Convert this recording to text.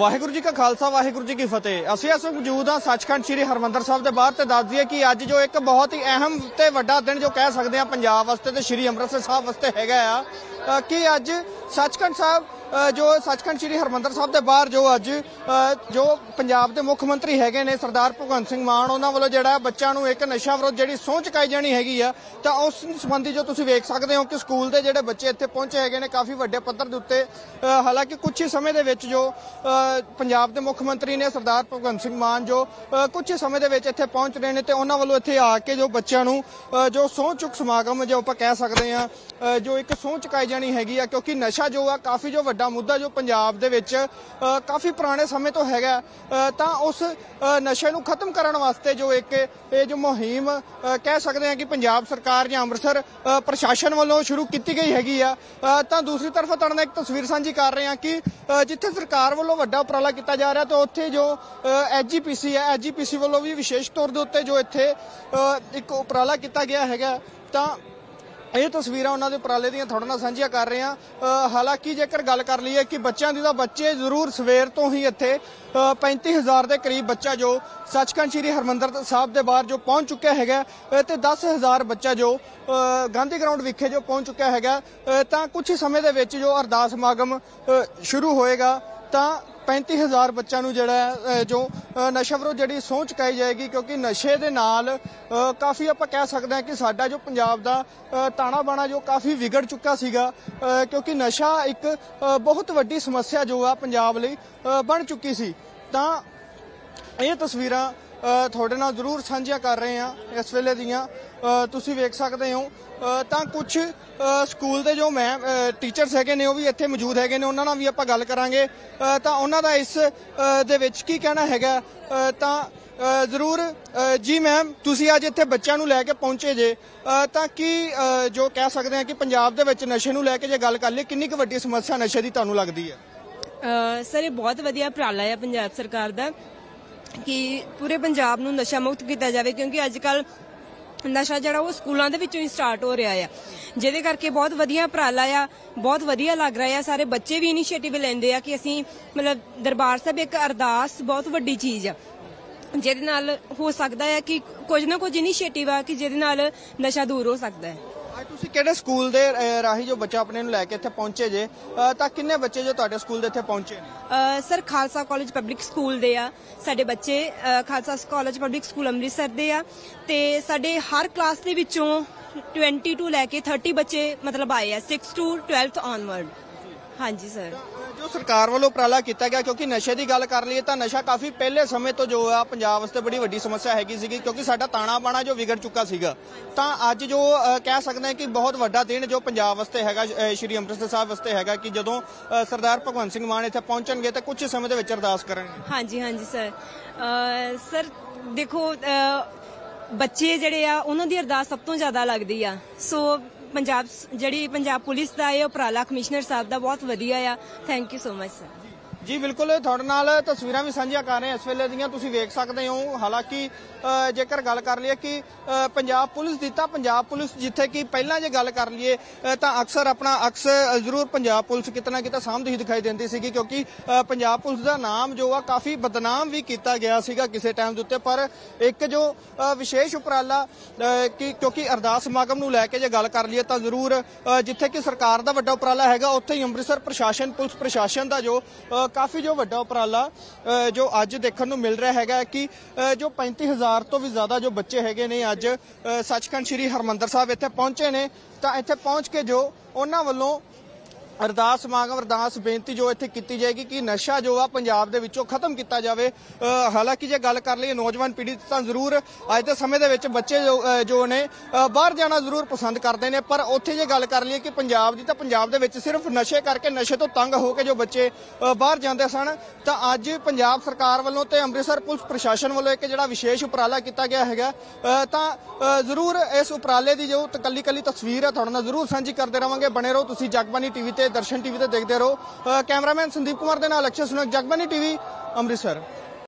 वाहिगुरू जी का खालसा वाहिगुरू जी की फतेह। ਅਸੀਂ ਇਸ ਵਕਤ ਮੌਜੂਦ ਹਾਂ ਸੱਚਖੰਡ ਸ੍ਰੀ ਹਰਮੰਦਰ ਸਾਹਿਬ ਦੇ ਬਾਹਰ ਤੇ ਦੱਸ ਦਈਏ ਕਿ ਅੱਜ ਜੋ ਇੱਕ ਬਹੁਤ ਹੀ ਅਹਿਮ ਤੇ ਵੱਡਾ ਦਿਨ ਜੋ ਕਹਿ ਸਕਦੇ ਆ ਪੰਜਾਬ ਵਾਸਤੇ ਤੇ ਸ੍ਰੀ ਅੰਮ੍ਰਿਤਸਰ ਸਾਹਿਬ ਵਾਸਤੇ ਹੈਗਾ ਆ ਕਿ ਅੱਜ ਸੱਚਖੰਡ ਸਾਹਿਬ जो सचखंड श्री हरमंदर साहब के बाहर जो अज जो पंजाब के मुख्य मंत्री है ने सरदार भगवंत सिंह मान उन्होंने वालों जो बच्चों को एक नशा विरोध जी सौं चुकाई जानी हैगी आ तो उस संबंधी जो तुम वेख सकते हो कि स्कूल के जोड़े बच्चे इतने पहुंचे है ने काफ़ी वड्डे पद्धर के उत्ते हालांकि कुछ ही समय के जो पंजाब के मुख्य मंत्री ने सरदार भगवंत सिंह मान जो कुछ ही समय के इतने पहुंच रहे हैं तो उन्होंने वालों इतने आके जो बच्चों को जो सौं चुक समागम जो आप कह सकते हैं जो एक सौं चुकाई जानी हैगी आ क्योंकि नशा जो आ काफ़ी जो मुद्दा जो पंजाब दे विच काफ़ी पुराने समय तो हैगा तां उस नशे नूं खत्म करन वास्ते जो एक ये जो मुहिम कह सकते हैं कि पंजाब सरकार या अमृतसर प्रशासन वालों शुरू की गई हैगी आ तां दूसरी तरफ तुहाडे नाल एक तस्वीर साझी कर रहे हैं कि जिथे सरकार वालों वड्डा उपराला किया जा रहा तो उत्थे जो एसजीपीसी है एसजीपीसी वालों भी विशेष तौर के उत्ते जो इत्थे एक उपराला किया गया हैगा तां ये तस्वीर उन्होंने उपराले दी थोड़े नाल साझियां कर रहे हैं। हालांकि जेकर गल कर लीए कि बच्चों की तो बच्चे जरूर सवेर तो ही इत्थे 35,000 के करीब बच्चा जो सचखंड श्री हरमंदर साहब के बाहर जो पहुंच चुका है तो 10,000 बच्चा जो गांधी ग्राउंड विखे जो पहुंच चुका है तो कुछ ही समय के जो अरदास समागम शुरू होएगा तो 35,000 बच्चों को जोड़ा जो नशा विरोध जी सौं चुकाई जाएगी क्योंकि नशे के नाल काफ़ी आप कह सकते हैं कि साडा जो पंजाब का ताना बाना जो काफ़ी विगड़ चुका सीगा क्योंकि नशा एक बहुत वड्डी समस्या जो आ पंजाब लई बन चुकी सी तां ये तस्वीरां थोड़े नाल जरूर साझियां कर रहे हैं इस वेले दियां तुसीं वेख सकते हो तां कुछ स्कूल के जो मैम टीचर्स है ने भी इत्थे मौजूद है ने उन्हां नाल भी आपां गल करांगे तां उन्हां दा इस दे विच की कहना हैगा तां जरूर जी मैम तुसीं अज इत्थे बच्चों नूं लैके पहुंचे जे तां की जो कह सकते हैं कि पंजाब दे विच नशे नूं लैके जे गल कर लईए किन्नी क वड्डी समस्या नशे दी तुहानूं लगदी है? सर ये बहुत वधिया उपराला है पंजाब सरकार दा कि पूरे पंजाब नूं नशा मुक्त किया जाए क्योंकि अजकल नशा जरा वो स्कूलों के विचों ही स्टार्ट हो रहा है जिहदे करके बहुत वधिया उपराला आ बहुत वधिया लग रहा है। सारे बच्चे भी इनिशिएटिव लेंदे आ कि असीं मतलब दरबार साहब एक अरदास बहुत वड्डी चीज़ आ जिहदे नाल हो सकता है कि कुछ ना कुछ इनिशिएटिव आ कि जिहदे नाल नशा दूर हो सकता है। ਅੱਜ ਤੁਸੀਂ ਕਿਹੜੇ ਸਕੂਲ ਦੇ ਰਾਹੀਂ ਜੋ ਬੱਚਾ ਆਪਣੇ ਨੂੰ ਲੈ ਕੇ ਇੱਥੇ ਪਹੁੰਚੇ ਜੇ ਤਾਂ ਕਿੰਨੇ ਬੱਚੇ ਜੋ ਤੁਹਾਡੇ ਸਕੂਲ ਦੇ ਇੱਥੇ ਪਹੁੰਚੇ ਨੇ? Sir Khalsa College Public School ਦੇ ਆ ਸਾਡੇ ਬੱਚੇ Khalsa College Public School Amritsar ਦੇ ਆ ਤੇ ਸਾਡੇ ਹਰ ਕਲਾਸ ਦੇ ਵਿੱਚੋਂ 20 ਤੋਂ ਲੈ ਕੇ 30 ਬੱਚੇ ਮਤਲਬ ਆਏ ਆ 6 to 12th ऑनवर्ड। हाँ जी सर जो सरकार वालों उपराला किया गया क्योंकि नशे की गल कर लीए तो नशा काफ़ी पहले समय तो जो आ पंजाब वास्ते बड़ी वड्डी समस्या हैगी सीगी क्योंकि साडा ताना बाना जो विगड़ चुका सीगा तो अज जो कह सकते हैं कि बहुत वड्डा दिन जो पंजाब वास्ते हैगा श्री अमृतसर साहब वास्ते हैगा कि जदों सरदार भगवंत सिंह मान इत्थे पहुंचणगे तो कुछ समय के अरदास करनगे। हाँ जी सर सर देखो बच्चे जिहड़े आ उन्हां दी अरदास सब तो ज़्यादा लगदी आ सो पंजाब जिहड़ी पंजाब पुलिस का ये उपराला कमिश्नर साहब का बहुत वधिया आ thank you so much sir. जी बिल्कुल थोड़े नाल तस्वीरां भी साझियां कर रहे हैं इस वेले दियां तुसीं वेख सकते हो। हालांकि जेकर गल कर लीए कि पंजाब पुलिस दी तां पंजाब पुलिस जिथे कि पहलां जे गल कर लीए तां अक्सर अपना अक्स जरूर पंजाब पुलिस कितना किता सामने ही दिखाई देंदी सीगी क्योंकि पंजाब पुलिस का नाम जो आ काफ़ी बदनाम भी किया गया सीगा किसी टाइम के उत्ते पर एक जो विशेष उपराला कि क्योंकि अरदास समागम नूं लैके जे गल कर लीए तां जरूर जिथे कि सरकार का वड्डा उपराला हैगा उत्थे ही अमृतसर प्रशासन पुलिस प्रशासन का जो काफ़ी जो वड्डा उपराला जो अज देखने को मिल रहा है कि जो 35,000 तो भी ज़्यादा जो बच्चे हैगे ने अज सचखंड श्री हरमंदर साहब इत्थे पहुंचे ने तो इत्थे पहुंच के जो उन्हां वल्लों अरदास समागम अरदास बेनती जो इत्थे की जाएगी कि नशा जो आ पंजाब दे विचों खत्म किया जाए। हालांकि जे गल कर लईए नौजवान पीढ़ी तो जरूर अज के समय के बच्चे जो ने बाहर जाना जरूर पसंद करते हैं पर उत्थे जे गल कर लईए कि पंजाब की तो पंजाब दे विच सिर्फ नशे करके नशे तो तंग होकर जो बच्चे बाहर जाते सन तो अज पंजाब सरकार वालों ते अमृतसर पुलिस प्रशासन वालों एक जिहड़ा विशेष उपराला किया गया है तो जरूर इस उपराले की जो कली कली तस्वीर है थोड़े नाल जरूर साझी करते रहांगे। बने रहो तुसीं जगबानी टीवी ते दर्शन टीवी ते देखते रहो। कैमरामैन संदीप कुमार दे नाल अक्षय सुनक जगबानी टीवी अमृतसर।